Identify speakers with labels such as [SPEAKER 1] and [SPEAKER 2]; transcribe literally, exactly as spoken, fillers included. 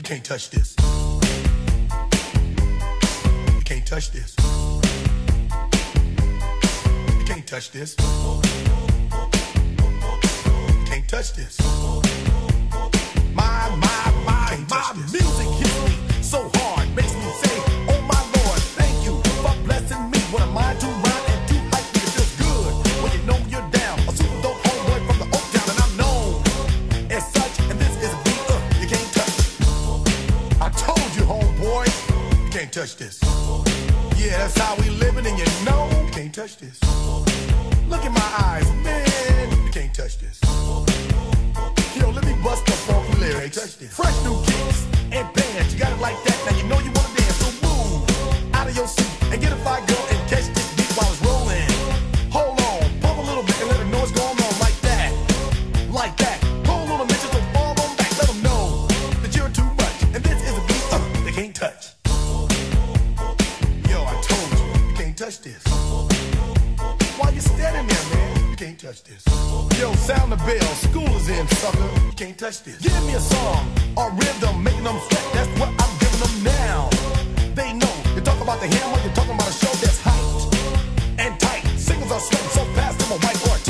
[SPEAKER 1] can't touch this. You can't touch this. You can't touch this. You can't touch this. My, my, my, my music hits me so hard, makes me say, oh my Lord, thank you for blessing me. What am I to rhyme and to hype me? It feels good when you know you're down. A super dope homeboy from the Oak Town, and I'm known as such. And this is a beat uh, you can't touch. I told you, homeboy, you can't touch this. Yeah, that's how we living, and you know you can't touch this. Look in my eyes, man, you can't touch this. Yo, let me bust the funky lyrics. Fresh new kicks and bands, you got it like that. Now you know you wanna dance, so move out of your seat and get a fire girl and catch this beat while it's rolling. Hold on, pump a little bit and let them know what's going on like that, like that. Hold on a minute, so fall on back, let them know that you're too much. And this is a beat uh, they can't touch. Yo, I told you, you can't touch this. Why you standing there, man? You can't touch this. Yo, sound the bell, school is in, sucker. You can't touch this. Give me a song or rhythm, making them sweat. That's what I'm giving them now. They know. You talk about the hammer, you're talking about a show that's hyped and tight. Singles are sweating so fast, I'm a whiteboard